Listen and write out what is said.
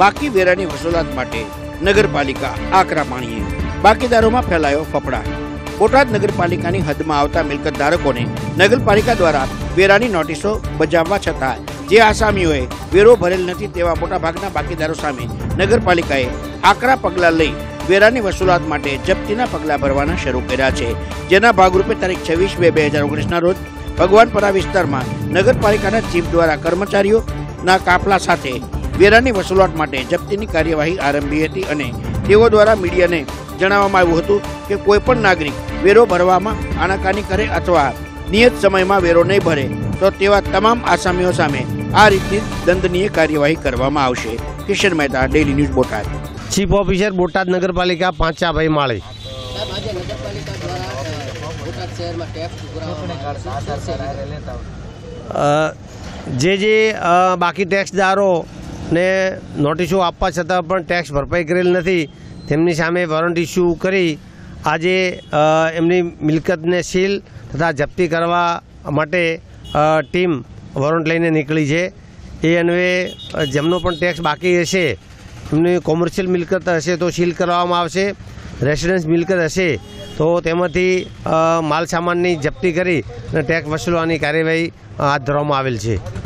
બાકી વેરાની વસૂલાત માટે નગરપાલિકા આકરા પાણીએ, બાકીદારોમાં ફેલાયો ફફડાટ। બોટાદ નગરપાલિકાની હદમાં આવતા મિલકત ધારકોને નગરપાલિકા દ્વારા વેરાની નોટિસો બજાવવા છતાં જે આસામીઓએ વેરો ભરેલ નથી તેવા મોટાભાગના બાકીદારો સામે નગરપાલિકાએ આકરા પગલાં લઈ વેરાની વસૂલાત માટે જપ્તીના પગલાં ભરવાના શરૂ કર્યા છે, જેના ભાગરૂપે તારીખ 26/2/2019ના રોજ ભગવાનપરા વિસ્તારમાં નગરપાલિકાના ચીફ દ્વારા કર્મચારીઓના કાફલા સાથે વેરાની વસૂલાત માટે જપ્તીની કાર્યવાહી આરંભી હતી અને તેઓ દ્વારા મીડિયાને જણાવવામાં આવ્યું હતું કે કોઈપણ નાગરિક વેરો ભરવામાં આનાકાની કરે અથવા નિયત સમયમાં વેરો નહીં ભરે તો તેવા તમામ આસામીઓ સામે આ રીતની દંડનીય કાર્યવાહી કરવામાં આવશે। Kishan Mehta, daily news, Botad. Chief officer Botad નગરપાલિકા પાંચાભાઈ માળી। જે બાકી ટેક્સદારોને નોટિસો આપવા છતાં પણ ટેક્સ ભરપાઈ કરેલ નથી તેમની સામે વોરંટ ઇસ્યુ કરી આજે એમની મિલકતને સીલ તથા જપ્તી કરવા માટે ટીમ વોરંટ લઈને નીકળી છે। એ અન્વયે જેમનો પણ ટેક્સ બાકી હશે એમની કોમર્શિયલ મિલકત હશે તો સીલ કરવામાં આવશે, રેસિડન્સ મિલકત હશે તો તેમાંથી માલ સામાનની જપ્તી કરી અને ટેક્સ વસૂલવાની કાર્યવાહી હાથ ધરવામાં આવેલ છે।